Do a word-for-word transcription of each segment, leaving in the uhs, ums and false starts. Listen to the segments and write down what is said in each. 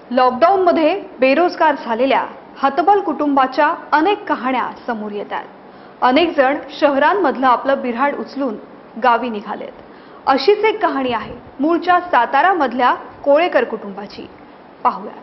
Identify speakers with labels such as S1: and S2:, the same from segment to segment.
S1: लॉकडाऊनमध्ये बेरोजगार झालेल्या हतबल कुटुंबाच्या अनेक कहाण्या समोर येतात। अनेक जण शहरांमधलं आपलं बिऱ्हाड उचलून गावी निघालेत। अशीच एक कहाणी आहे मूळच्या सातारामधल्या कोळेकर कुटुंबाची। पाहूयात।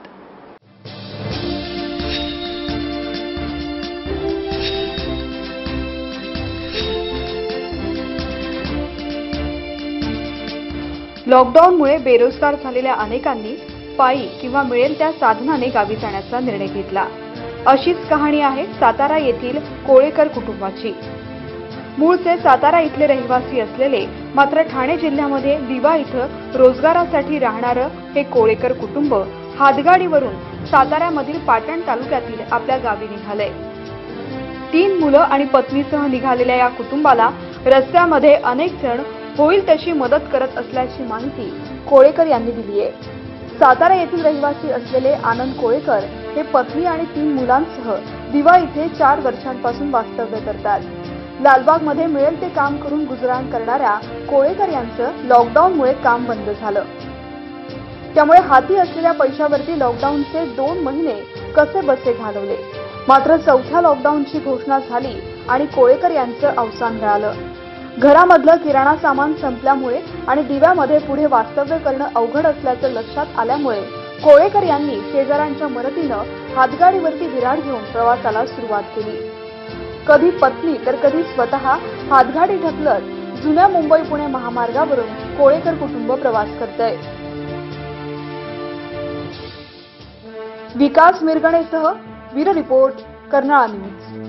S1: लॉकडाऊनमुळे बेरोजगार झालेल्या अनेकांनी पायी किंवा मिळेल त्या साधनाने गावी जाण्याचा निर्णय घेतला। अशीच कहाणी आहे सातारा येथील कोळेकर कुटुंबाची। मूळचे सातारा इथले रहिवासी असलेले मात्र ठाणे जिल्ह्यामध्ये दिवा इथं रोजगारासाठी राहणारं हे कोळेकर कुटुंब हातगाडीवरून साताऱ्यामधील पाटण तालुक्यातील आपल्या गावी निघाले। तीन मुलं आणि पत्नीसह निघालेल्या या कुटुंबाला रस्त्यामध्ये अनेक जण होईल तशी मदत करत असल्याची माहिती कोळेकर यांनी दिली आहे। सातारा येथील रहिवासी असलेले आनंद कोळेकर हे पत्नी आणि तीन मुलांसह दिवा इथे चार वर्षांपासून वास्तव्य करतात। लालबागमध्ये मिळेल ते काम करून गुजराण करणाऱ्या कोळेकर यांचं लॉकडाऊनमुळे काम बंद झालं। त्यामुळे हाती असलेल्या पैशावरती लॉकडाऊनचे दोन महिने कसे बसे घालवले। मात्र चौथ्या लॉकडाऊनची घोषणा झाली आणि कोळेकर यांचं अवसान मिळालं। घरामधलं किराणा सामान संपल्यामुळे आणि दिव्यामध्ये पुढे वास्तव्य करणं अवघड असल्याचं लक्षात आल्यामुळे कोळेकर यांनी शेजाऱ्यांच्या मदतीनं हातगाडीवरती विराड घेऊन प्रवासाला सुरुवात केली। कधी पत्नी तर कधी स्वतः हातगाडी ढकलत जुन्या मुंबई पुणे महामार्गावरून कोळेकर कुटुंब प्रवास करतंय। विकास मिरगणेसह ब्युरो रिपोर्ट कर्नाळा न्यूज।